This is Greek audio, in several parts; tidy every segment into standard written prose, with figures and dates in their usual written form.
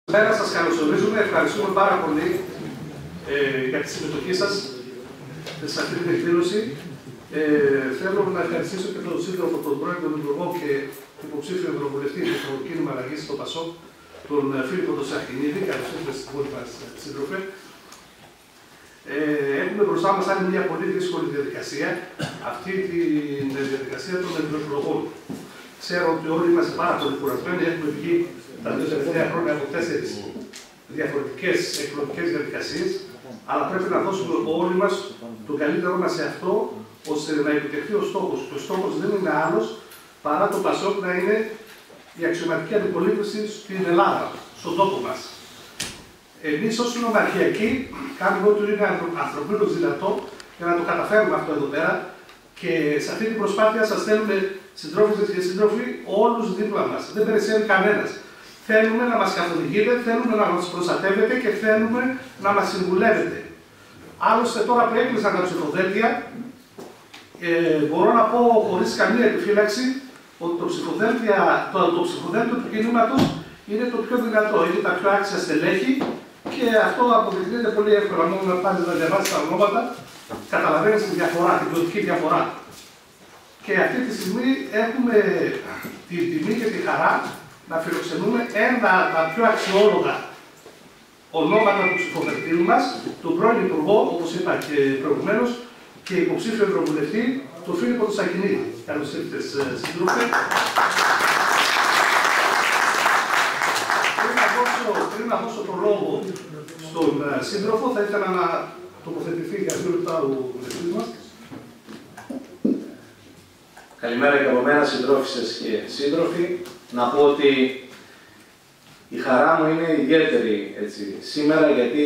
Καλημέρα, σας καλωσορίζουμε. Ευχαριστούμε πάρα πολύ για τη συμμετοχή σας σε αυτή την εκδήλωση. Θέλω να ευχαριστήσω και τον σύντροφο, τον πρώην τον Υπουργό και υποψήφιο ευρωβουλευτή για το κίνημα αλλαγής στο ΠΑΣΟΚ, τον Φίλιππο τον Σαχινίδη. Καλώς ήρθατε στην πόλη μας, σύντροφε. Έχουμε μπροστά μας άλλη μια πολύ δύσκολη διαδικασία, αυτή τη διαδικασία των ευρωεκλογών. Ξέρω ότι όλοι είμαστε πάρα πολύ κουρασμένοι, έχουμε βγει τα δύο τελευταία χρόνια από 4 διαφορετικές εκλογικές διαδικασίες, αλλά πρέπει να δώσουμε όλοι μας τον καλύτερό μας σε αυτό, ώστε να επιτευχθεί ο στόχος. Και ο στόχος δεν είναι άλλος παρά το ΠΑΣΟΚ να είναι η αξιωματική αντιπολίτευση στην Ελλάδα, στον τόπο μας. Εμείς ως νομαρχιακοί κάνουμε ό,τι είναι ανθρωπίνως δυνατό για να το καταφέρουμε αυτό εδώ πέρα και σε αυτή την προσπάθεια σας θέλουμε, συντρόφισσες και σύντροφοι, όλους δίπλα μας. Δεν περισσεύει κανένας. Θέλουμε να μας καθοδηγείτε, θέλουμε να μας προστατεύετε και θέλουμε να μας συμβουλεύετε. Άλλωστε τώρα που έκλεισαν τα ψηφοδέλτια, μπορώ να πω χωρίς καμία επιφύλαξη ότι το ψηφοδέλτιο του κινήματος είναι το πιο δυνατό, είναι τα πιο άξια στελέχη και αυτό αποδεικνύεται πολύ εύκολα. Μόνο να πάρει να διαβάσει τα ονόματα, καταλαβαίνεις τη διαφορά, την ποιοτική διαφορά. Και αυτή τη στιγμή έχουμε την τιμή και τη χαρά να φιλοξενούμε ένα από τα πιο αξιόλογα ονόματα του ψηφοδελτίου μας, τον πρώην Υπουργό, όπως είπα και προηγουμένως, και υποψήφιο ευρωβουλευτή, τον Φίλιππο τον Σαχινίδη. Καλώς ήρθατε, σύντροφε. Πριν να δώσω τον λόγο στον σύντροφο, θα ήθελα να τοποθετηθεί για 2 λεπτά ο βουλευτής μας. Καλημέρα και από μένα, συντρόφισσες και σύντροφοι. Να πω ότι η χαρά μου είναι ιδιαίτερη σήμερα, γιατί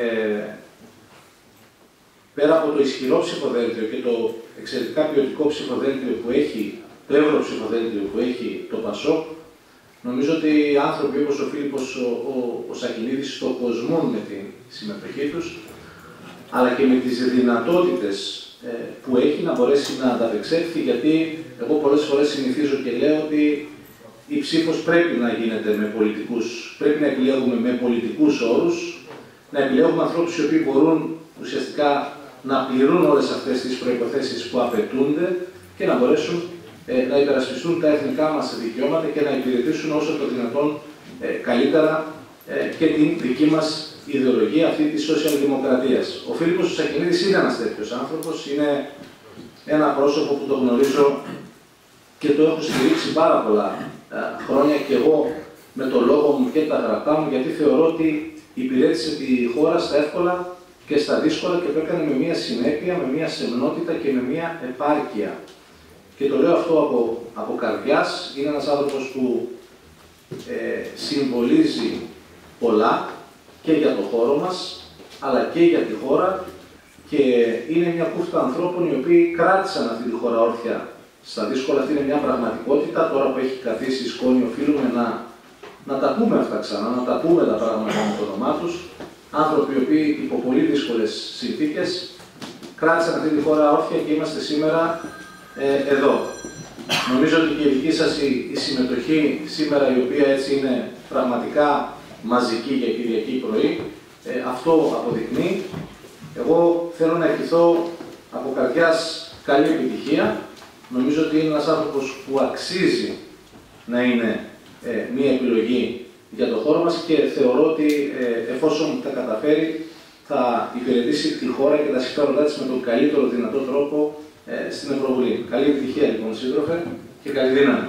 πέρα από το ισχυρό ψηφοδέλτιο και το εξαιρετικά ποιοτικό ψηφοδέλτιο που έχει, το ευρωψηφοδέλτιο που έχει το ΠΑΣΟΚ, νομίζω ότι οι άνθρωποι όπως ο Φίλιππος ο Σαχινίδης το κοσμούν με τη συμμετοχή τους, αλλά και με τις δυνατότητες που έχει να μπορέσει να ανταπεξέλθει, γιατί εγώ πολλές φορές συνηθίζω και λέω ότι η ψήφος πρέπει να γίνεται με πολιτικούς, πρέπει να επιλέγουμε με πολιτικούς όρους, να επιλέγουμε ανθρώπους οι οποίοι μπορούν ουσιαστικά να πληρούν όλες αυτές τις προϋποθέσεις που απαιτούνται και να μπορέσουν να υπερασπιστούν τα εθνικά μας δικαιώματα και να υπηρετήσουν όσο το δυνατόν καλύτερα και την δική μας ιδεολογία, αυτή της σοσιαλδημοκρατίας. Ο Φίλιππος ο Σαχινίδης είναι ένας τέτοιος άνθρωπος, είναι ένα πρόσωπο που το γνωρίζω και το έχω στηρίξει πάρα πολλά χρόνια και εγώ με το λόγο μου και τα γραπτά μου, γιατί θεωρώ ότι υπηρέτησε τη χώρα στα εύκολα και στα δύσκολα και το έκανε με μια συνέπεια, με μια σεμνότητα και με μια επάρκεια. Και το λέω αυτό από καρδιάς. Είναι ένας άνθρωπος που συμβολίζει πολλά και για το χώρο μας, αλλά και για τη χώρα και είναι μια κούφτα ανθρώπων οι οποίοι κράτησαν αυτή τη χώρα όρθια στα δύσκολα. Αυτή είναι μια πραγματικότητα. Τώρα που έχει καθίσει η σκόνη, οφείλουμε να τα πούμε αυτά ξανά, να τα πούμε τα πράγματα με το όνομά τους. Άνθρωποι οι οποίοι υπό πολύ δύσκολες συνθήκες κράτησαν αυτή τη χώρα όρθια και είμαστε σήμερα εδώ. Νομίζω ότι και η δική σας η συμμετοχή σήμερα, η οποία έτσι είναι πραγματικά μαζική για Κυριακή πρωί, αυτό αποδεικνύει. Εγώ θέλω να ευχηθώ από καρδιάς καλή επιτυχία. Νομίζω ότι είναι ένας άνθρωπος που αξίζει να είναι μία επιλογή για το χώρο μας και θεωρώ ότι εφόσον τα καταφέρει θα υπηρετήσει τη χώρα και τα συμφέροντά της με τον καλύτερο δυνατό τρόπο στην Ευρωβουλή. Καλή επιτυχία λοιπόν, σύντροφε, και καλή δύναμη.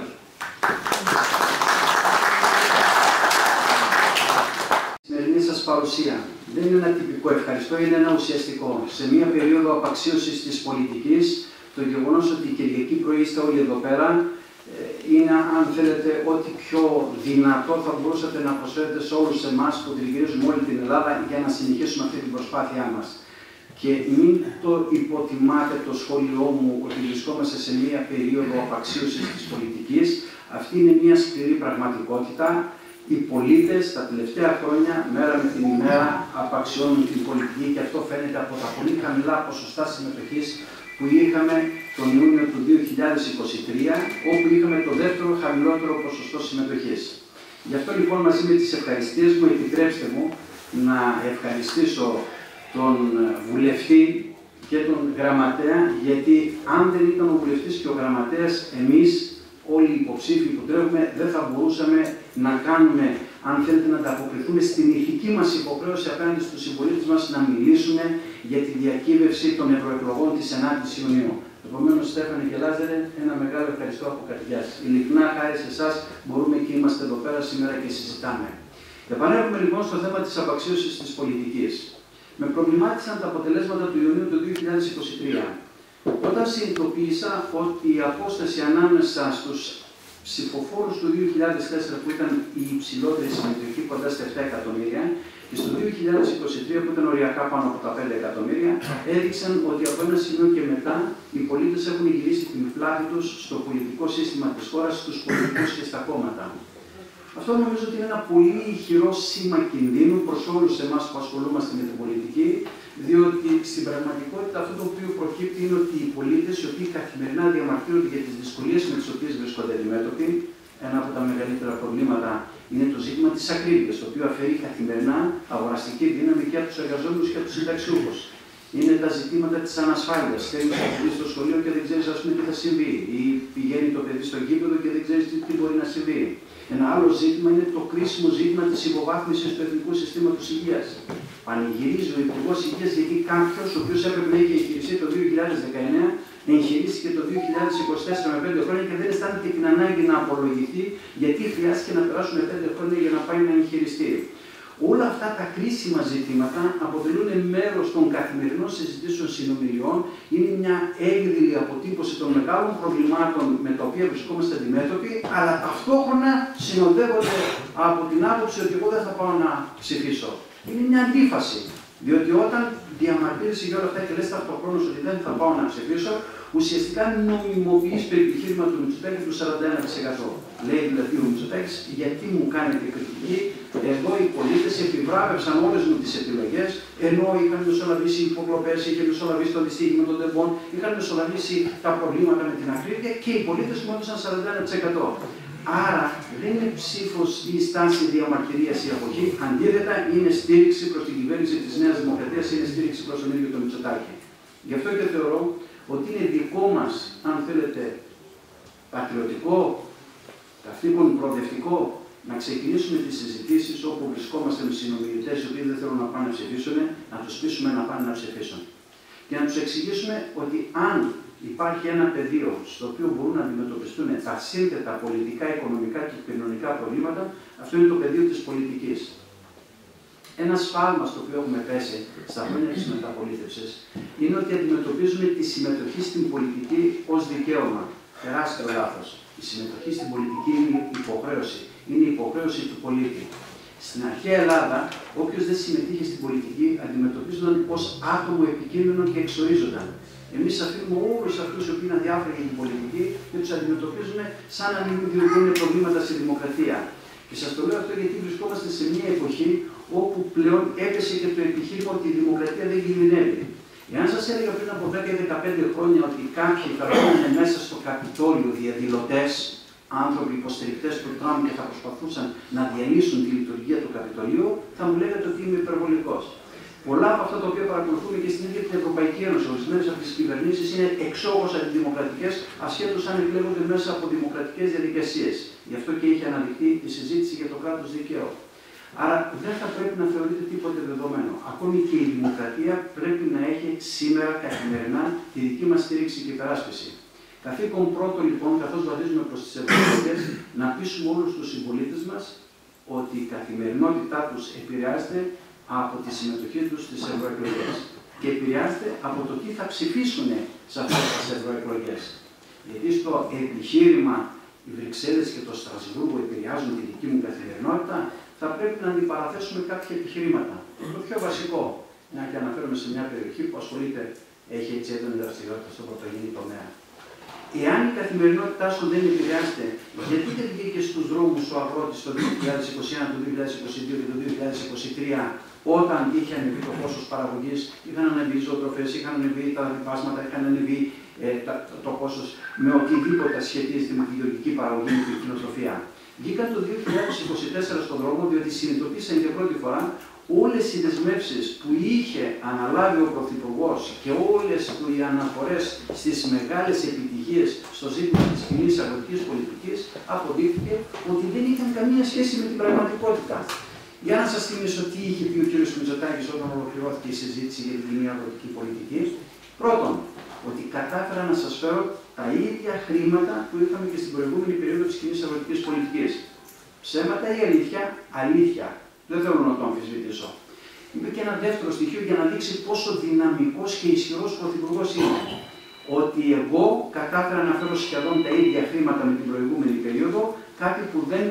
Η σημερινή σας παρουσία δεν είναι ένα τυπικό ευχαριστώ, είναι ένα ουσιαστικό. Σε μια περίοδο απαξίωσης της πολιτικής, το γεγονός ότι η Κυριακή πρωί είστε όλοι εδώ πέρα είναι, αν θέλετε, ό,τι πιο δυνατό θα μπορούσατε να προσφέρετε σε όλους εμάς που τριγυρίζουμε όλη την Ελλάδα για να συνεχίσουμε αυτή την προσπάθειά μας. Και μην το υποτιμάτε το σχόλιο μου ότι βρισκόμαστε σε μια περίοδο απαξίωσης της πολιτικής. Αυτή είναι μια σκληρή πραγματικότητα. Οι πολίτες τα τελευταία χρόνια, μέρα με την ημέρα, απαξιώνουν την πολιτική και αυτό φαίνεται από τα πολύ χαμηλά ποσοστά συμμετοχής που είχαμε τον Ιούνιο του 2023, όπου είχαμε το δεύτερο χαμηλότερο ποσοστό συμμετοχής. Γι' αυτό λοιπόν μαζί με τις ευχαριστίες μου, επιτρέψτε μου να ευχαριστήσω τον βουλευτή και τον γραμματέα, γιατί αν δεν ήταν ο βουλευτής και ο γραμματέας, εμείς όλοι οι υποψήφοι που τρέχουμε δεν θα μπορούσαμε να κάνουμε, αν θέλετε, να ανταποκριθούμε στην ηθική μας υποχρέωση απέναντι στους συμπολίτες μας να μιλήσουμε για τη διακύβευση των ευρωεκλογών της 9ης Ιουνίου. Επομένως, Στέφανε και Λάζαρε, ένα μεγάλο ευχαριστώ από καρδιάς. Ειλικρινά, χάρη σε εσάς, μπορούμε και είμαστε εδώ πέρα σήμερα και συζητάμε. Επανέρχομαι λοιπόν στο θέμα της απαξίωσης της πολιτικής. Με προβλημάτισαν τα αποτελέσματα του Ιουνίου του 2023. Όταν συνειδητοποίησα ότι η απόσταση ανάμεσα στους ψηφοφόρους του 2004 που ήταν η υψηλότερη συμμετοχή κοντά στα 7 εκατομμύρια και στο 2023 που ήταν οριακά πάνω από τα 5 εκατομμύρια έδειξαν ότι από ένα σημείο και μετά οι πολίτες έχουν γυρίσει την πλάτη τους στο πολιτικό σύστημα της χώρας, στους πολιτικούς και στα κόμματα. Αυτό νομίζω ότι είναι ένα πολύ ηχηρό σήμα κινδύνου προς όλους εμάς που ασχολούμαστε με την πολιτική, διότι στην πραγματικότητα αυτό το οποίο προκύπτει είναι ότι οι πολίτες, οι οποίοι καθημερινά διαμαρτύρονται για τις δυσκολίες με τις οποίες βρίσκονται αντιμέτωποι, ένα από τα μεγαλύτερα προβλήματα είναι το ζήτημα της ακρίβειας, το οποίο αφαιρεί καθημερινά αγοραστική δύναμη και από τους εργαζόμενους και από τους συνταξιούχους. Είναι τα ζητήματα της ανασφάλειας. Θέλει να παιδί στο σχολείο και δεν ξέρει, τι θα συμβεί. Ή πηγαίνει το παιδί στο γήπεδο και δεν ξέρει τι μπορεί να συμβεί. Ένα άλλο ζήτημα είναι το κρίσιμο ζήτημα της υποβάθμισης του Εθνικού Συστήματος Υγείας. Πανηγυρίζει ο Υπουργός Υγείας γιατί κάποιος, ο οποίος έπρεπε να είχε εγχειριστεί το 2019, εγχειρίστηκε το 2024 με 5 χρόνια και δεν αισθάνεται την ανάγκη να απολογηθεί γιατί χρειάστηκε να περάσουν 5 χρόνια για να πάει να εγχειριστεί. Όλα αυτά τα κρίσιμα ζητήματα αποτελούν μέρος των καθημερινών συζητήσεων συνομιλιών, είναι μια έκδηλη αποτύπωση των μεγάλων προβλημάτων με τα οποία βρισκόμαστε αντιμέτωποι, αλλά ταυτόχρονα συνοδεύονται από την άποψη ότι εγώ δεν θα πάω να ψηφίσω. Είναι μια αντίφαση, διότι όταν διαμαρτύρεσαι για όλα αυτά και λες ταυτοχρόνως ότι δεν θα πάω να ψηφίσω, ουσιαστικά νομιμοποιείς το επιχείρημα του Μητσοτάκη του 41%. Λέει δηλαδή ο Μητσοτάκης, γιατί μου κάνετε κριτική, εδώ οι πολίτες επιβράβευσαν όλες μου τις επιλογές, ενώ είχαν μεσολαβήσει υποκλοπές, είχε μεσολαβήσει το δυστύχημα των τεμπών, είχαν μεσολαβήσει τα προβλήματα με την ακρίβεια και οι πολίτες μου έδωσαν 41%. Άρα δεν είναι ψήφος ή στάση διαμαρτυρίας ή αποχή, αντίθετα είναι στήριξη προς την κυβέρνηση της Νέας Δημοκρατίας, είναι στήριξη προς τον ίδιο τον Μητσοτάκη. Γι' αυτό και θεωρώ ότι είναι δικό μας, αν θέλετε, πατριωτικό, καθήκον προοδευτικό, να ξεκινήσουμε τις συζητήσεις όπου βρισκόμαστε με συνομιλητές οι οποίοι δεν θέλουν να πάνε να ψηφίσουν, να τους πείσουμε να πάνε να ψηφίσουν. Και να τους εξηγήσουμε ότι αν υπάρχει ένα πεδίο στο οποίο μπορούν να αντιμετωπιστούν τα σύνθετα πολιτικά, οικονομικά και κοινωνικά προβλήματα, αυτό είναι το πεδίο της πολιτικής. Ένα σφάλμα στο οποίο έχουμε πέσει στα χρόνια της μεταπολίτευσης είναι ότι αντιμετωπίζουμε τη συμμετοχή στην πολιτική ως δικαίωμα. Τεράστιο λάθος. Η συμμετοχή στην πολιτική είναι υποχρέωση. Είναι υποχρέωση του πολίτη. Στην αρχαία Ελλάδα, όποιος δεν συμμετείχε στην πολιτική αντιμετωπίζονταν ως άτομο επικίνδυνο και εξορίζονταν. Εμείς αφήνουμε όλους αυτούς οι οποίοι είναι αδιάφοροι για την πολιτική και τους αντιμετωπίζουμε σαν να μην δημιουργούν προβλήματα στη δημοκρατία. Και σας το λέω αυτό γιατί βρισκόμαστε σε μια εποχή όπου πλέον έπεσε και το επιχείρημα ότι η δημοκρατία δεν κινδυνεύει. Εάν σας έλεγα πριν από 10-15 χρόνια ότι κάποιοι θα βγαίνουν μέσα στο Καπιτόλιο διαδηλωτές, άνθρωποι υποστηρικτές του Τραμπ και θα προσπαθούσαν να διαλύσουν τη λειτουργία του Καπιτολίου, θα μου λέγατε ότι είμαι υπερβολικός. Πολλά από αυτά τα οποία παρακολουθούμε και στην ίδια την Ευρωπαϊκή Ένωση, ορισμένες από τις κυβερνήσεις είναι εξόχως αντιδημοκρατικές, ασχέτως αν εκλέγονται μέσα από δημοκρατικές διαδικασίες. Γι' αυτό και έχει αναδειχθεί η συζήτηση για το κράτος δικαίου. Άρα δεν θα πρέπει να θεωρείται τίποτε δεδομένο. Ακόμη και η δημοκρατία πρέπει να έχει σήμερα καθημερινά τη δική μας στήριξη και υπεράσπιση. Καθήκον πρώτο λοιπόν, καθώς βαδίζουμε προς τις ευρωεκλογές, να πείσουμε όλους τους συμπολίτες μας ότι η καθημερινότητά τους επηρεάζεται από τη συμμετοχή τους στις ευρωεκλογές και επηρεάζεται από το τι θα ψηφίσουν σε αυτές τις ευρωεκλογές. Γιατί στο επιχείρημα οι Βρυξέλλες και το Στρασβούργο επηρεάζουν τη δική μου καθημερινότητα, θα πρέπει να αντιπαραθέσουμε κάποια επιχειρήματα. Το πιο βασικό, μια και αναφέρομαι σε μια περιοχή που ασχολείται, έχει έτσι έντονη δραστηριότητα στον πρωτογενή τομέα. Εάν η καθημερινότητά σου δεν επηρεάζεται, γιατί δεν βγήκε στους δρόμους ο αγρότης το 2021, το 2022 και το 2023, όταν είχε ανεβεί το κόστος παραγωγής, είχαν ανεβεί οι ζωοτροφές, είχαν ανεβεί τα λοιπάσματα, είχαν ανεβεί το κόστος με οτιδήποτε σχετίζεται με τη γεωργική παραγωγή και την κτηνοτροφία. Βγήκαν το 2024 στον δρόμο διότι συνειδητοποίησαν για πρώτη φορά όλες οι δεσμεύσεις που είχε αναλάβει ο Πρωθυπουργός και όλες οι αναφορές στις μεγάλες επιτυχίες στο ζήτημα της κοινής αγροτικής πολιτικής, αποδείχθηκε ότι δεν είχαν καμία σχέση με την πραγματικότητα. Για να σας θυμίσω τι είχε πει ο κ. Μητσοτάκης όταν ολοκληρώθηκε η συζήτηση για την κοινή αγροτική πολιτική. Πρώτον, ότι κατάφερα να σας φέρω τα ίδια χρήματα που είχαμε και στην προηγούμενη περίοδο της κοινής αγροτικής πολιτικής. Ψέματα ή αλήθεια? Αλήθεια. Δεν θέλω να το αμφισβητήσω. Είπε και ένα δεύτερο στοιχείο για να δείξει πόσο δυναμικός και ισχυρός πρωθυπουργός είναι. Ότι εγώ κατάφερα να φέρω σχεδόν τα ίδια χρήματα με την προηγούμενη περίοδο, κάτι που δεν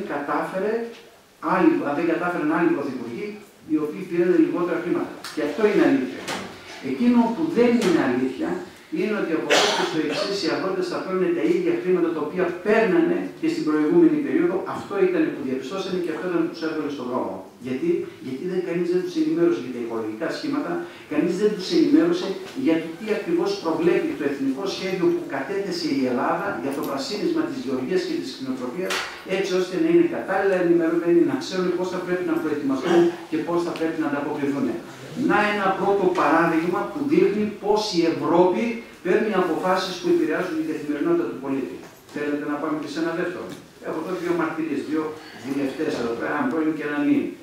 κατάφεραν άλλοι πρωθυπουργοί, οι οποίοι πήραν λιγότερα χρήματα. Και αυτό είναι αλήθεια. Εκείνο που δεν είναι αλήθεια είναι ότι από εδώ και στο εξής οι αγρότες θα παίρνουν τα ίδια χρήματα τα οποία παίρνανε και στην προηγούμενη περίοδο. Αυτό ήταν που διαπιστώσανε και αυτό ήταν που τους έβγαλε στον δρόμο. Γιατί κανείς δεν τους ενημέρωσε για τα οικολογικά σχήματα, κανείς δεν τους ενημέρωσε για το τι ακριβώς προβλέπει το εθνικό σχέδιο που κατέθεσε η Ελλάδα για το πρασίνισμα της γεωργίας και της κτηνοτροφίας, έτσι ώστε να είναι κατάλληλα ενημερωμένοι, να ξέρουν πώς θα πρέπει να προετοιμαστούν και πώς θα πρέπει να ανταποκριθούν. Να ένα πρώτο παράδειγμα που δείχνει πώς η Ευρώπη παίρνει αποφάσεις που επηρεάζουν την καθημερινότητα του πολίτη. Θέλετε να πάμε και σε ένα δεύτερο? Έχω εδώ δύο μαρτυρίες, δύο βουλευτές εδώ πέρα, έναν πρώην και έναν νυν.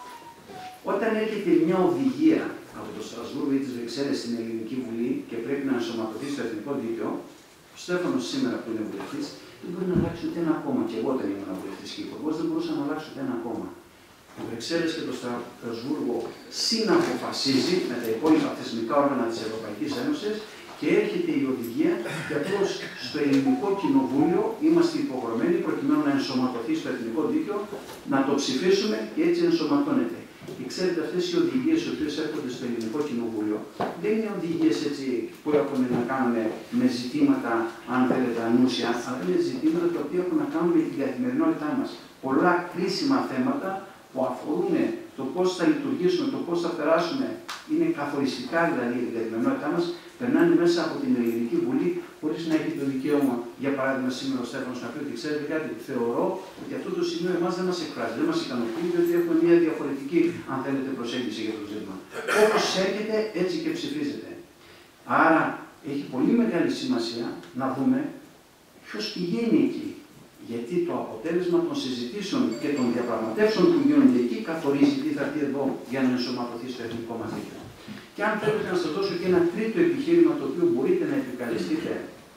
Όταν έρχεται μια οδηγία από το Στρασβούργο ή τις Βρυξέλλες στην Ελληνική Βουλή και πρέπει να ενσωματωθεί στο εθνικό δίκαιο, ο Στέφανος σήμερα που είναι βουλευτής δεν μπορεί να αλλάξει ούτε ένα κόμμα. Και εγώ όταν ήμουν βουλευτής και υπουργός δεν μπορούσα να αλλάξω ούτε ένα κόμμα. Οι Βρυξέλλες και το Στρασβούργο συναποφασίζει με τα υπόλοιπα θεσμικά όργανα της Ευρωπαϊκής Ένωσης και έρχεται η οδηγία και απλώς στο Ελληνικό Κοινοβούλιο είμαστε υποχρεωμένοι προκειμένου να ενσωματωθεί στο εθνικό δίκαιο, να το ψηφίσουμε και έτσι ενσωματώνεται. Και ξέρετε, αυτές οι οδηγίες οι οποίες έρχονται στο Ελληνικό Κοινοβούλιο δεν είναι οδηγίες έτσι που έχουν να κάνουν με ζητήματα, αν θέλετε, ανούσια, αλλά είναι ζητήματα τα οποία έχουν να κάνουν με την καθημερινότητά μας. Πολλά κρίσιμα θέματα που αφορούν το πώς θα λειτουργήσουμε, το πώς θα περάσουμε, είναι καθοριστικά δηλαδή για την καθημερινότητά μας, περνάνε μέσα από την Ελληνική Βουλή χωρίς να έχει το δικαίωμα, για παράδειγμα, σήμερα ο Στέφανος να πει ότι ξέρετε κάτι, θεωρώ ότι αυτό το σημείο εμάς δεν μας εκφράζει, δεν μας ικανοποιεί, διότι έχουμε μια διαφορετική, αν θέλετε, προσέγγιση για το ζήτημα. Όπως έρχεται, έτσι και ψηφίζεται. Άρα έχει πολύ μεγάλη σημασία να δούμε ποιος πηγαίνει εκεί. Γιατί το αποτέλεσμα των συζητήσεων και των διαπραγματεύσεων που γίνονται εκεί καθορίζει τι θα πει εδώ για να ενσωματωθεί στο εθνικό μας δίκαιο. Και αν θέλετε να σας δώσω και ένα τρίτο επιχείρημα το οποίο μπορείτε να επικαλεστείτε,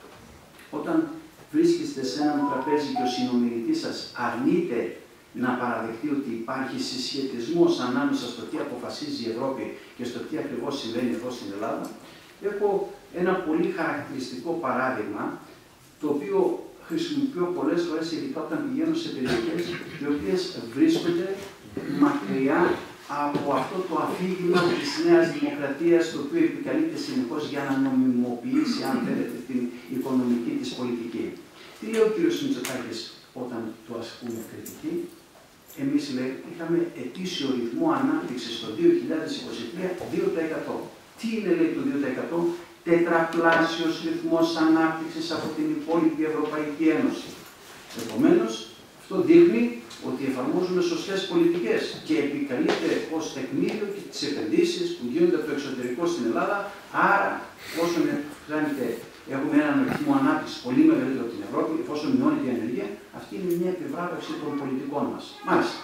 όταν βρίσκεστε σε έναν τραπέζι και ο συνομιλητής σας αρνείται να παραδεχτεί ότι υπάρχει συσχετισμός ανάμεσα στο τι αποφασίζει η Ευρώπη και στο τι ακριβώς συμβαίνει εδώ στην Ελλάδα, έχω ένα πολύ χαρακτηριστικό παράδειγμα, το οποίο χρησιμοποιώ πολλές φορές, ειδικά όταν πηγαίνω σε περιοχές οι οποίες βρίσκονται μακριά από αυτό το αφήγημα της Νέας Δημοκρατίας, το οποίο επικαλείται συνεχώς για να νομιμοποιήσει, αν θέλετε, την οικονομική της πολιτική. Τι λέει ο κ. Μητσοτάκης όταν του ασκούμε κριτική? Εμείς, λέει, είχαμε ετήσιο ρυθμό ανάπτυξης το 2023 2%. Τι είναι, λέει, το 2%? Τετραπλάσιος ρυθμός ανάπτυξης από την υπόλοιπη Ευρωπαϊκή Ένωση. Επομένως, αυτό δείχνει ότι εφαρμόζουμε σωστές πολιτικές και επικαλείται ως τεκμήριο και τις επενδύσεις που γίνονται από το εξωτερικό στην Ελλάδα. Άρα, εφόσον έχουμε έναν ρυθμό ανάπτυξης πολύ μεγαλύτερο από την Ευρώπη, εφόσον μειώνεται η ανεργία, αυτή είναι μια επιβράβευση των πολιτικών μας. Μάλιστα.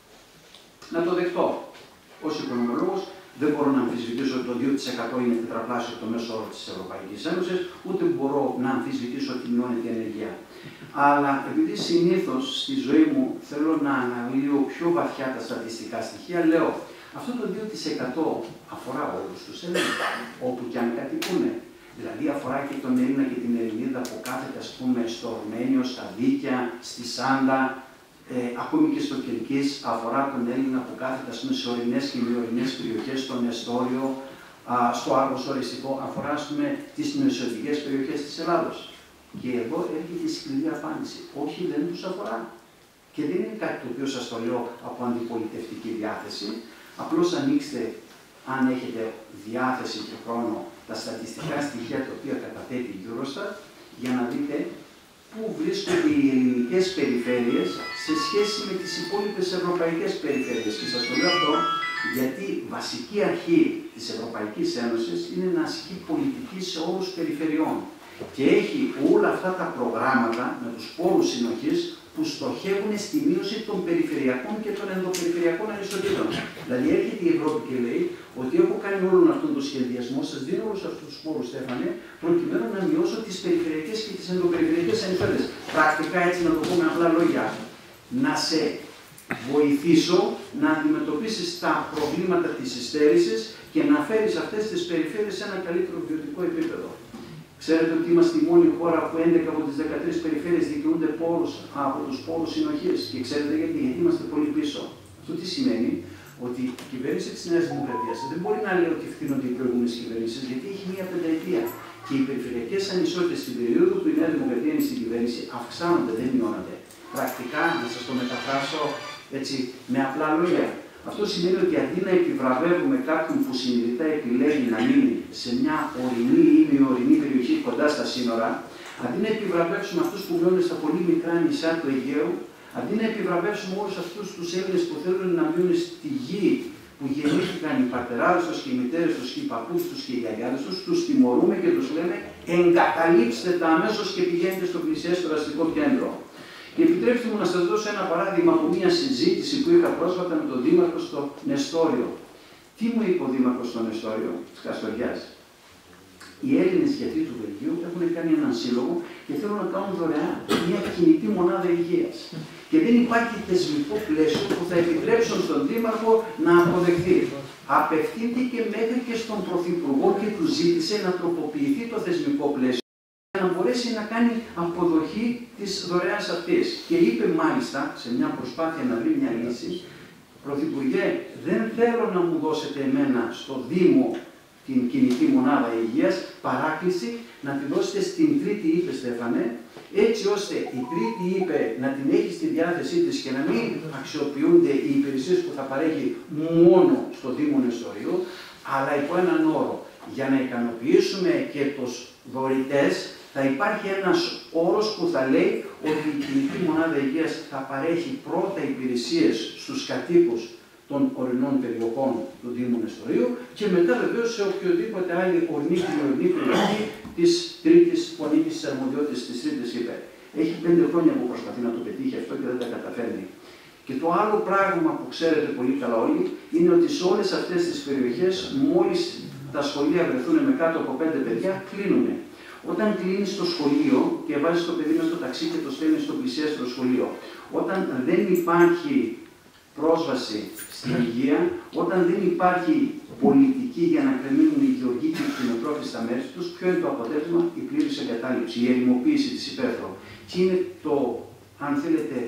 Να το δεχτώ. Ως οικονομολόγος, δεν μπορώ να αμφισβητήσω ότι το 2% είναι τετραπλάσιο το μέσο όρο της Ευρωπαϊκής Ένωσης, ούτε μπορώ να αμφισβητήσω ότι μειώνεται η ανεργία. Αλλά επειδή συνήθως στη ζωή μου θέλω να αναλύω πιο βαθιά τα στατιστικά στοιχεία, λέω αυτό το 2% αφορά όλους τους Έλληνες, όπου και αν κατοικούν. Δηλαδή αφορά και τον Έλληνα και την Ελληνίδα που κάθεται, ας πούμε, στο Ορμένιο, στα Δίκαια, στη Σάντα, ακόμη και στο Κερκής, αφορά τον Έλληνα που κάθεται, ας πούμε, σε ορεινές και μειωρινές περιοχές, στον Εστόριο, στο Άργος οριστικό, αφορά, ας πούμε, τις μεσαιωτικές περιοχές της Ελλάδος. Και εδώ έρχεται η σκληρή απάντηση. Όχι, δεν τους αφορά. Και δεν είναι κάτι το οποίο σας το λέω από αντιπολιτευτική διάθεση. Απλώς ανοίξτε, αν έχετε διάθεση και χρόνο, τα στατιστικά στοιχεία τα οποία καταθέτει η Eurostat, για να δείτε πού βρίσκονται οι ελληνικές περιφέρειες σε σχέση με τις υπόλοιπες ευρωπαϊκές περιφέρειες. Και σας το λέω αυτό γιατί βασική αρχή της Ευρωπαϊκής Ένωσης είναι να ασκεί πολιτική σε όρους περιφερειών. Και έχει όλα αυτά τα προγράμματα με τους πόρους συνοχής που στοχεύουν στη μείωση των περιφερειακών και των ενδοπεριφερειακών ανισοτήτων. Δηλαδή έρχεται η Ευρώπη και λέει ότι έχω κάνει όλον αυτόν τον σχεδιασμό, σας δίνω όλους αυτούς τους πόρους, Στέφανε, προκειμένου να μειώσω τις περιφερειακές και τις ενδοπεριφερειακές ανισότητες. Πρακτικά, έτσι να το πούμε απλά λόγια, να σε βοηθήσω να αντιμετωπίσεις τα προβλήματα της υστέρησης και να φέρεις αυτές τις περιφέρειες σε ένα καλύτερο βιωτικό επίπεδο. Ξέρετε ότι είμαστε η μόνη χώρα που 11 από τις 13 περιφέρειες δικαιούνται πόρους από τους πόρους συνοχής. Και ξέρετε γιατί είμαστε πολύ πίσω. Αυτό τι σημαίνει? Ότι η κυβέρνηση της Νέας Δημοκρατίας δεν μπορεί να λέει ότι ευθύνονται οι προηγούμενες κυβερνήσεις, γιατί έχει μία πενταετία. Και οι περιφερειακές ανισότητες στην περίοδο που η Νέα Δημοκρατία είναι στην κυβέρνηση αυξάνονται, δεν μειώνονται. Πρακτικά, να σας το μεταφράσω έτσι με απλά λόγια. Αυτό σημαίνει ότι αντί να επιβραβεύουμε κάποιον που συνειδητά επιλέγει να μείνει σε μια ορεινή ή μειωρινή περιοχή κοντά στα σύνορα, αντί να επιβραβεύσουμε αυτούς που μένουν στα πολύ μικρά νησιά του Αιγαίου, αντί να επιβραβεύσουμε όλους αυτούς τους Έλληνες που θέλουν να μείνουν στη γη που γεννήθηκαν οι πατεράδες τους και οι μητέρες τους και οι παππούς τους και οι γιαγιάδες τους, τους τιμωρούμε και τους λέμε εγκαταλείψτε τα αμέσως και πηγαίνετε στο πλησιέστερο αστικό κέντρο. Και επιτρέψτε μου να σας δώσω ένα παράδειγμα από μια συζήτηση που είχα πρόσφατα με τον Δήμαρχο στο Νεστόριο. Τι μου είπε ο Δήμαρχος στο Νεστόριο της Καστοριάς? Οι Έλληνες γιατροί του Βελγίου έχουν κάνει έναν σύλλογο και θέλουν να κάνουν δωρεάν μια κινητή μονάδα υγείας. Και δεν υπάρχει θεσμικό πλαίσιο που θα επιτρέψουν στον Δήμαρχο να αποδεχθεί. Απευθύνθηκε μέχρι και στον Πρωθυπουργό και του ζήτησε να τροποποιηθεί το θεσμικό πλαίσιο για να μπορέσει να κάνει αποδοχή της δωρεάς αυτής. Και είπε μάλιστα, σε μια προσπάθεια να βρει μια λύση, Πρωθυπουργέ, δεν θέλω να μου δώσετε εμένα στο Δήμο την κινητή μονάδα υγείας, παράκληση να τη δώσετε στην Τρίτη, είπε Στέφανε, έτσι ώστε η Τρίτη, είπε, να την έχει στη διάθεσή της και να μην αξιοποιούνται οι υπηρεσίες που θα παρέχει μόνο στο Δήμο Νεστορίου, αλλά υπό έναν όρο. Για να ικανοποιήσουμε και τους δωρητές, θα υπάρχει ένας όρος που θα λέει ότι η κινητή μονάδα υγείας θα παρέχει πρώτα υπηρεσίες στους κατοίκους των ορεινών περιοχών του Δήμου Νεστορίου και μετά βεβαίως σε οποιοδήποτε άλλη ορεινή περιοχή της Τρίτης που ανήκει στις αρμοδιότητες της Τρίτης, είπε. Έχει 5 χρόνια που προσπαθεί να το πετύχει αυτό και δεν τα καταφέρνει. Και το άλλο πράγμα που ξέρετε πολύ καλά όλοι είναι ότι σε όλες αυτές τις περιοχές, μόλις τα σχολεία βρεθούν με κάτω από 5 παιδιά, κλείνουν. Όταν κλείνει το σχολείο και βάζει το παιδί μέσα στο ταξί και το στέλνει στο πλησιέστερο σχολείο, όταν δεν υπάρχει πρόσβαση στην υγεία, όταν δεν υπάρχει πολιτική για να κρεμείνουν οι γεωργοί και οι κτηνοτρόφοι στα μέρη τους, ποιο είναι το αποτέλεσμα? Η πλήρης εγκατάλειψη, η ερημοποίηση της υπαίθρου. Και είναι το, αν θέλετε,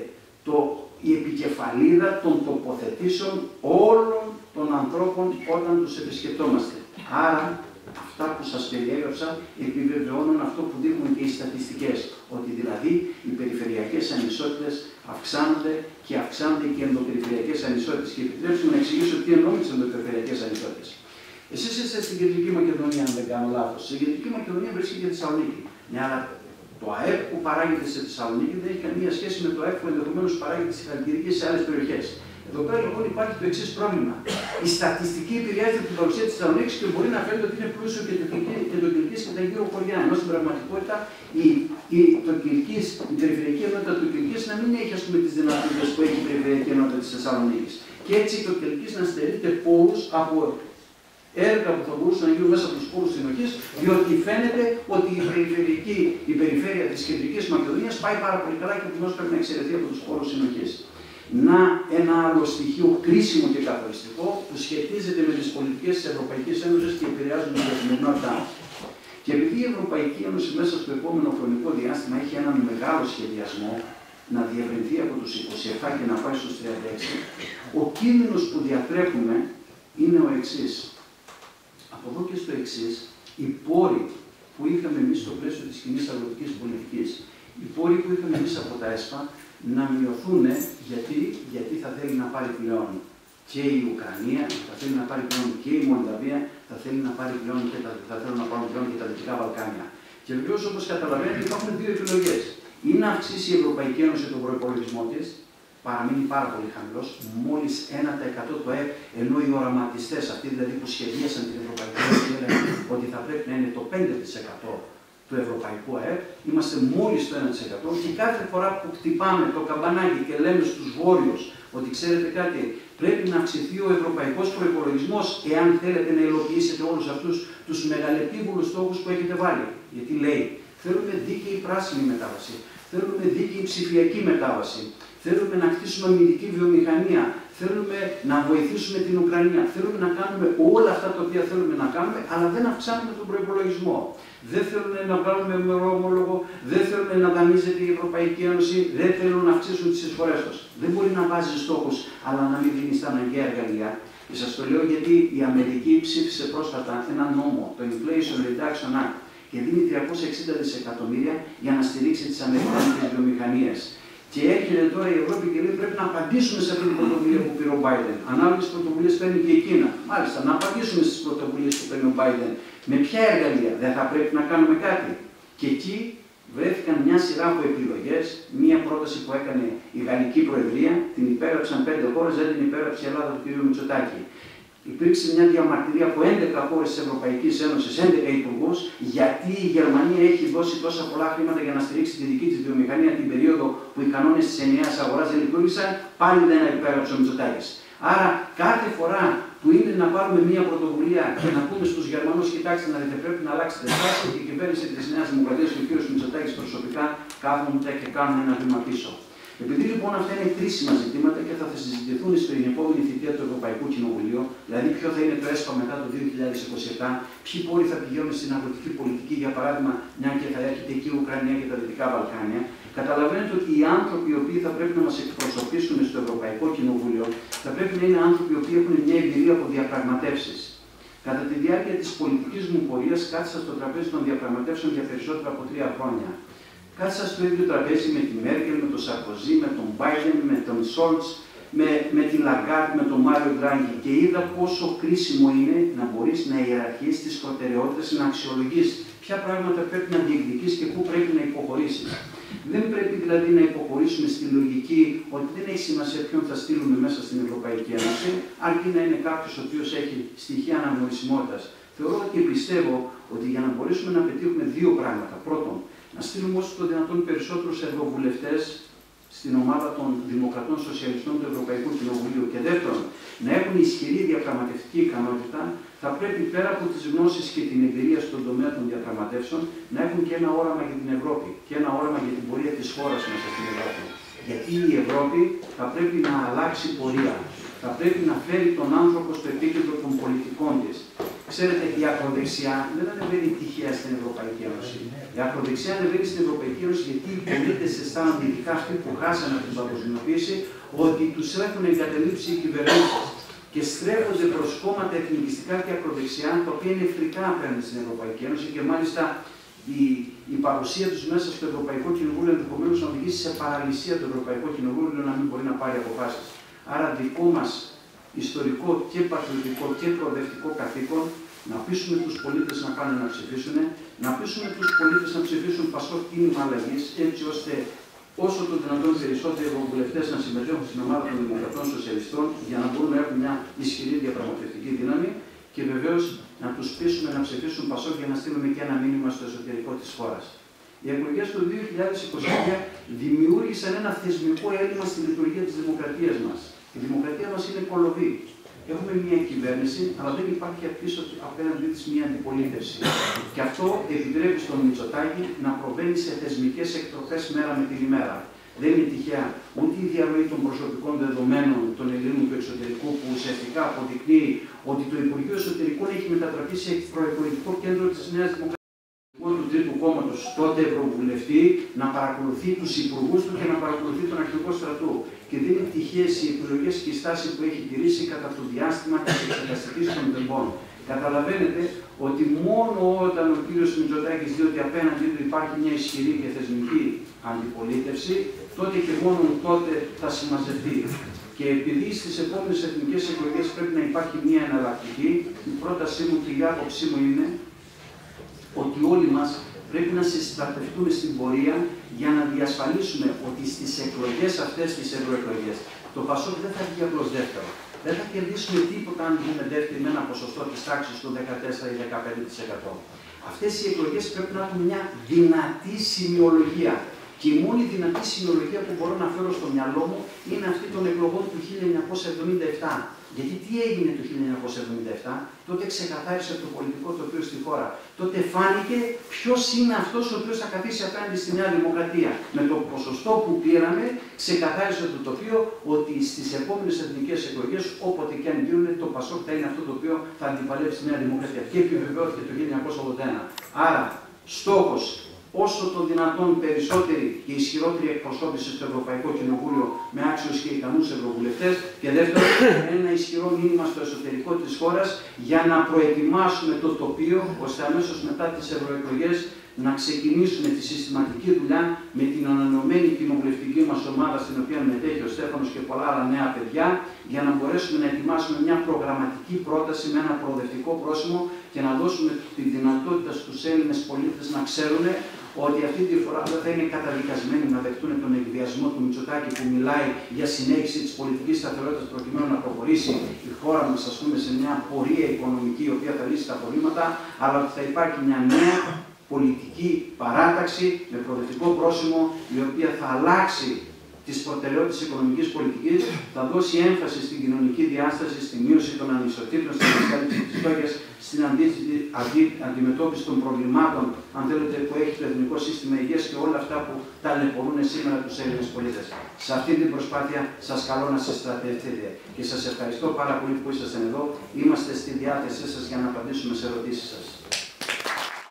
η επικεφαλίδα των τοποθετήσεων όλων των ανθρώπων όταν τους επισκεπτόμαστε. Άρα, αυτά που σας περιέγραψα επιβεβαιώνουν αυτό που δείχνουν και οι στατιστικές, ότι δηλαδή οι περιφερειακές ανισότητες αυξάνονται και αυξάνονται και οι ενδοπεριφερειακές ανισότητες. Και επιτρέψτε μου να εξηγήσω τι εννοώ με τις ενδοπεριφερειακές ανισότητες. Εσείς είστε στην Κεντρική Μακεδονία, αν δεν κάνω λάθος. Στην Κεντρική Μακεδονία βρίσκεται η Θεσσαλονίκη. Ναι, αλλά το ΑΕΠ που παράγεται στη Θεσσαλονίκη δεν έχει καμία σχέση με το ΑΕΠ που ενδεχομένως παράγεται στη Χαλκιδική σε άλλες περιοχές. Εδώ πέρα λοιπόν υπάρχει το εξής πρόβλημα. Η στατιστική επηρεάζεται την παρουσία της Θεσσαλονίκης και μπορεί να φαίνεται ότι είναι πλούσιο και το Κιλκής και τα γύρω χωριά. Ενώ στην πραγματικότητα η περιφερειακή ενότητα του Κιλκής να μην έχει, ας πούμε, τις δυνατότητες που έχει η περιφερειακή ενότητα της Θεσσαλονίκης. Και έτσι το Κιλκής να στερείται πόρους από έργα που θα μπορούσαν να γίνουν μέσα από τους πόρους συνοχής, διότι φαίνεται ότι η περιφέρεια της Κεντρικής Μακεδονίας πάει πάρα πολύ καλά και επομένως πρέπει να εξαιρεθεί από τους πόρους συνοχής. Να ένα άλλο στοιχείο κρίσιμο και καθοριστικό που σχετίζεται με τις πολιτικές της Ευρωπαϊκής Ένωσης και επηρεάζουν την καθημερινότητά μας. Και επειδή η Ευρωπαϊκή Ένωση μέσα στο επόμενο χρονικό διάστημα έχει έναν μεγάλο σχεδιασμό να διευρυνθεί από τους 27 και να πάει στους 36, ο κίνδυνος που διατρέχουμε είναι ο εξής. Από εδώ και στο εξής, οι πόροι που είχαμε εμείς στο πλαίσιο της κοινής αγροτικής πολιτικής, οι πόροι που είχαμε εμείς από τα ΕΣΠΑ, να μειωθούν γιατί θα θέλει να πάρει πλέον και η Ουκρανία, θα θέλει να πάρει πλέον και η Μολδαβία, θα θέλουν να πάρουν πλέον και τα Δυτικά Βαλκάνια. Και βεβαίως, όπως καταλαβαίνετε, υπάρχουν δύο επιλογές. ή να αυξήσει η Ευρωπαϊκή Ένωση τον προϋπολογισμό της, παραμείνει πάρα πολύ χαμηλός, μόλις 1% του ΑΕΠ, ενώ οι οραματιστές, αυτοί δηλαδή που σχεδίασαν την Ευρωπαϊκή Ένωση, έλεγαν ότι θα πρέπει να είναι το 5% του ευρωπαϊκού ΑΕΠ, είμαστε μόλις το 1% και κάθε φορά που χτυπάμε το καμπανάκι και λέμε στους βόρειους ότι ξέρετε κάτι, πρέπει να αυξηθεί ο ευρωπαϊκός προϋπολογισμός εάν θέλετε να υλοποιήσετε όλους αυτούς τους μεγαλεπίβολους στόχους που έχετε βάλει. Γιατί λέει, θέλουμε δίκαιη πράσινη μετάβαση, θέλουμε δίκαιη ψηφιακή μετάβαση, θέλουμε να χτίσουμε αμυντική βιομηχανία, θέλουμε να βοηθήσουμε την Ουκρανία, θέλουμε να κάνουμε όλα αυτά τα οποία θέλουμε να κάνουμε, αλλά δεν αυξάνουμε τον προϋπολογισμό. Δεν θέλουν να βγάλουμε ευρωομόλογο, δεν θέλουν να δανείζεται η Ευρωπαϊκή Ένωση, δεν θέλουν να αυξήσουν τις εισφορές τους. Δεν μπορεί να βάζει στόχους, αλλά να μην δίνει τα αναγκαία εργαλεία. Και σας το λέω γιατί η Αμερική ψήφισε πρόσφατα ένα νόμο, το Inflation Reduction Act, και δίνει 360 δισεκατομμύρια για να στηρίξει τις αμερικανικές βιομηχανίες. Και έρχεται τώρα η Ευρώπη και λέει πρέπει να απαντήσουμε σε αυτή την πρωτοβουλία που πήρε ο Biden. Ανάλογες πρωτοβουλίες παίρνει και η Κίνα. Μάλιστα, να απαντήσουμε στις πρωτοβουλίες που παίρνει ο Biden. Με ποια εργαλεία, δεν θα πρέπει να κάνουμε κάτι. Και εκεί βρέθηκαν μια σειρά από επιλογές. Μία πρόταση που έκανε η Γαλλική Προεδρία, την υπέγραψαν 5 χώρες, δεν την υπέγραψε η Ελλάδα του κ. Μητσοτάκη. Υπήρξε μια διαμαρτυρία από 11 χώρες της Ευρωπαϊκής Ένωσης, 11 υπουργούς, γιατί η Γερμανία έχει δώσει τόσα πολλά χρήματα για να στηρίξει τη δική της βιομηχανία την περίοδο που οι κανόνες της ενιαίας αγοράς δεν λειτουργήσαν, πάλι δεν υπέγραψε ο Μητσοτάκης. Άρα, κάθε φορά που είναι να πάρουμε μια πρωτοβουλία και να πούμε στους Γερμανούς, κοιτάξτε να δείτε, πρέπει να αλλάξετε στάση, και η κυβέρνηση της Νέας Δημοκρατίας και ο κ. Μητσοτάκης προσωπικά κάθονται και κάνουν ένα βήμα πίσω. Επειδή λοιπόν αυτά είναι κρίσιμα ζητήματα και θα συζητηθούν στην επόμενη θητεία του Ευρωπαϊκού Κοινοβουλίου, δηλαδή ποιο θα είναι το ΕΣΠΑ μετά το 2027, ποιοι πόροι θα πηγαίνουν στην αγροτική πολιτική, για παράδειγμα, μια και θα έρχεται εκεί η Ουκρανία και τα Δυτικά Βαλκάνια, καταλαβαίνετε ότι οι άνθρωποι οι οποίοι θα πρέπει να μας εκπροσωπήσουν στο Ευρωπαϊκό Κοινοβούλιο θα πρέπει να είναι άνθρωποι οι οποίοι έχουν μια εμπειρία από διαπραγματεύσεις. Κατά τη διάρκεια της πολιτικής μου πορείας, κάθισα στο τραπέζι των διαπραγματεύσεων για περισσότερα από 3 χρόνια. Κάθισα στο ίδιο τραπέζι με τη Μέρκελ, με τον Σαρκοζή, με τον Μπάιντεν, με τον Σόλτς, με την Λαγκάρντ, με τον Μάριο Ντράγκη και είδα πόσο κρίσιμο είναι να μπορείς να ιεραρχείς τις προτεραιότητες, να αξιολογείς ποια πράγματα πρέπει να διεκδικείς και πού πρέπει να υποχωρήσεις. Δεν πρέπει δηλαδή να υποχωρήσουμε στη λογική ότι δεν έχει σημασία ποιον θα στείλουμε μέσα στην Ευρωπαϊκή Ένωση, αρκεί να είναι κάποιος ο οποίος έχει στοιχεία αναγνωρισιμότητας. Θεωρώ και πιστεύω ότι για να μπορέσουμε να πετύχουμε 2 πράγματα. Πρώτον, να στείλουμε όσο το δυνατόν περισσότερους ευρωβουλευτές στην ομάδα των Δημοκρατών Σοσιαλιστών του Ευρωπαϊκού Κοινοβουλίου. Και δεύτερον, να έχουν ισχυρή διαπραγματευτική ικανότητα, θα πρέπει πέρα από τις γνώσεις και την εμπειρία στον τομέα των διαπραγματεύσεων, να έχουν και ένα όραμα για την Ευρώπη και ένα όραμα για την πορεία της χώρας μας στην Ευρώπη. Γιατί η Ευρώπη θα πρέπει να αλλάξει πορεία. Θα πρέπει να φέρει τον άνθρωπο στο επίκεντρο των πολιτικών της. Ξέρετε, η ακροδεξιά δεν ανεβαίνει τυχαία στην Ευρωπαϊκή Ένωση. Η ακροδεξιά ανεβαίνει στην Ευρωπαϊκή Ένωση γιατί οι πολίτες αισθάνονται, ειδικά αυτοί που χάσανε από την παγκοσμιοποίηση, ότι τους έχουν εγκαταλείψει οι κυβερνήσεις και στρέφονται προς κόμματα εθνικιστικά και ακροδεξιά, τα οποία είναι εχθρικά απέναντι στην Ευρωπαϊκή Ένωση και μάλιστα η παρουσία τους μέσα στο Ευρωπαϊκό Κοινοβούλιο ενδεχομένως να οδηγήσει σε παραλυσία του Ευρωπαϊκού Κοινοβούλιο να μην μπορεί να πάρει αποφάσεις. Άρα, δικό μας ιστορικό και πατριωτικό και προοδευτικό καθήκον να πείσουμε τους πολίτες να πάνε να ψηφίσουν, να πείσουμε τους πολίτες να ψηφίσουν Πασόκ κίνημα αλλαγής, έτσι ώστε όσο το δυνατόν περισσότεροι ευρωβουλευτές να συμμετέχουν στην ομάδα των Δημοκρατών Σοσιαλιστών για να μπορούν να έχουν μια ισχυρή διαπραγματευτική δύναμη και βεβαίως να τους πείσουμε να ψηφίσουν Πασόκ για να στείλουμε και ένα μήνυμα στο εσωτερικό της χώρας. Οι εκλογές του 2023 δημιούργησαν ένα θεσμικό έλλειμμα στη λειτουργία της δημοκρατίας μας. Η δημοκρατία μας είναι κολοβή. Έχουμε μια κυβέρνηση, αλλά δεν υπάρχει πίσω απέναντί της μια αντιπολίτευση. Και αυτό επιτρέπει στον Μητσοτάκη να προβαίνει σε θεσμικές εκτροπές μέρα με την ημέρα. Δεν είναι τυχαία ούτε η διαρροή των προσωπικών δεδομένων των Ελλήνων του εξωτερικού, που ουσιαστικά αποδεικνύει ότι το Υπουργείο Εσωτερικών έχει μετατραπεί σε προεκλογικό κέντρο της Νέας Δημοκρατίας του Τρίτου Κόμματος, τότε ευρωβουλευτή, να παρακολουθεί τους υπουργούς του και να παρακολουθεί τον αρχηγό στρατού. Και δεν είναι τυχαίες οι επιλογές και η στάση που έχει τηρήσει κατά το διάστημα της εξεταστικής των τεμπών. Καταλαβαίνετε ότι μόνο όταν ο κύριος Μητσοτάκης δει ότι απέναντί του υπάρχει μια ισχυρή και θεσμική αντιπολίτευση, τότε και μόνο τότε θα συμμαζευτεί. Και επειδή στις επόμενες εθνικές εκλογές πρέπει να υπάρχει μια εναλλακτική, η πρότασή μου και η άποψή μου είναι ότι όλοι μας πρέπει να συστρατευτούμε στην πορεία για να διασφαλίσουμε ότι στις εκλογές αυτές, τις ευρωεκλογές, το ΠΑΣΟΚ δεν θα βγει απλώς δεύτερο. Δεν θα κερδίσουμε τίποτα αν βγούμε δεύτεροι με ένα ποσοστό της τάξης του 14 ή 15%. Αυτές οι εκλογές πρέπει να έχουν μια δυνατή σημειολογία. Και η μόνη δυνατή σημειολογία που μπορώ να φέρω στο μυαλό μου είναι αυτή των εκλογών του 1977. Γιατί τι έγινε το 1977, τότε ξεκαθάρισε το πολιτικό τοπίο στη χώρα. Τότε φάνηκε ποιος είναι αυτός ο οποίος θα καθίσει απέναντι στη Νέα Δημοκρατία. Με το ποσοστό που πήραμε, ξεκαθάρισε το τοπίο ότι στις επόμενες εθνικές εκλογές, όποτε και αν γίνουν, το ΠΑΣΟΚ θα είναι αυτό το οποίο θα αντιπαλεύσει τη Νέα Δημοκρατία. Και επιβεβαιώθηκε το 1981. Άρα, στόχος, όσο το δυνατόν περισσότερη και ισχυρότερη εκπροσώπηση στο Ευρωπαϊκό Κοινοβούλιο με άξιους και ικανούς ευρωβουλευτές. Και δεύτερον, ένα ισχυρό μήνυμα στο εσωτερικό της χώρας για να προετοιμάσουμε το τοπίο, ώστε αμέσως μετά τις ευρωεκλογές να ξεκινήσουμε τη συστηματική δουλειά με την ανανεωμένη κοινοβουλευτική μας ομάδα, στην οποία μετέχει ο Στέφανος και πολλά άλλα νέα παιδιά, για να μπορέσουμε να ετοιμάσουμε μια προγραμματική πρόταση με ένα προοδευτικό πρόσημο και να δώσουμε τη δυνατότητα στους Έλληνες πολίτες να ξέρουν ότι αυτή τη φορά δεν θα είναι καταδικασμένοι να δεχτούν τον εκβιασμό του Μητσοτάκη που μιλάει για συνέχιση της πολιτικής σταθερότητας προκειμένου να προχωρήσει η χώρα μας, ας πούμε, σε μια πορεία οικονομική η οποία θα λύσει τα προβλήματα, αλλά ότι θα υπάρχει μια νέα πολιτική παράταξη με προοδευτικό πρόσημο, η οποία θα αλλάξει τις προτεραιότητες της οικονομικής πολιτικής, θα δώσει έμφαση στην κοινωνική διάσταση, στη μείωση των ανισοτήτων, στην εξάλληψη της φτώχειας, στην αντιμετώπιση των προβλημάτων, αν θέλετε, που έχει το Εθνικό Σύστημα Υγείας και όλα αυτά που ταλαιπωρούν σήμερα τους Έλληνες πολίτες. Σε αυτή την προσπάθεια σας καλώ να συστρατευτείτε και σας ευχαριστώ πάρα πολύ που ήσασταν εδώ. Είμαστε στη διάθεσή σας για να απαντήσουμε σε ερωτήσεις σας.